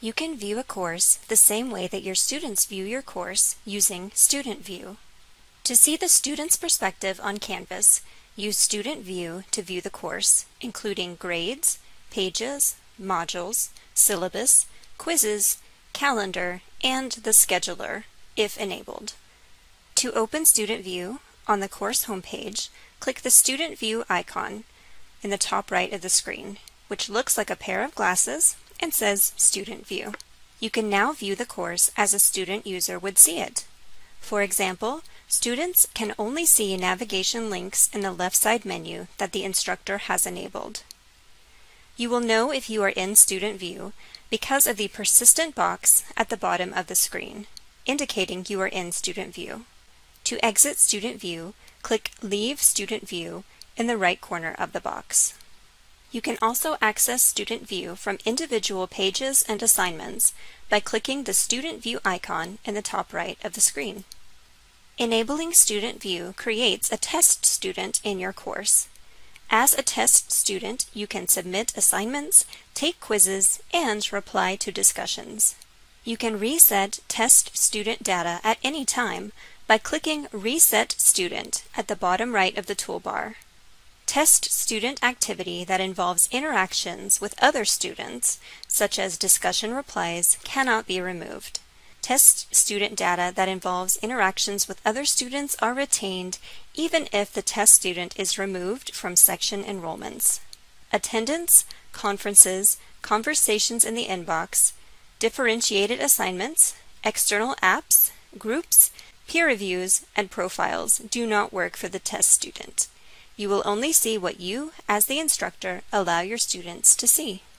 You can view a course the same way that your students view your course using Student View. To see the student's perspective on Canvas, use Student View to view the course, including grades, pages, modules, syllabus, quizzes, calendar, and the scheduler, if enabled. To open Student View, on the course homepage, click the Student View icon in the top right of the screen, which looks like a pair of glasses and says Student View. You can now view the course as a student user would see it. For example, students can only see navigation links in the left side menu that the instructor has enabled. You will know if you are in Student View because of the persistent box at the bottom of the screen, indicating you are in Student View. To exit Student View, click Leave Student View in the right corner of the box. You can also access Student View from individual pages and assignments by clicking the Student View icon in the top right of the screen. Enabling Student View creates a test student in your course. As a test student, you can submit assignments, take quizzes, and reply to discussions. You can reset test student data at any time by clicking Reset Student at the bottom right of the toolbar. Test student activity that involves interactions with other students, such as discussion replies, cannot be removed. Test student data that involves interactions with other students are retained even if the test student is removed from section enrollments. Attendance, conferences, conversations in the inbox, differentiated assignments, external apps, groups, peer reviews, and profiles do not work for the test student. You will only see what you, as the instructor, allow your students to see.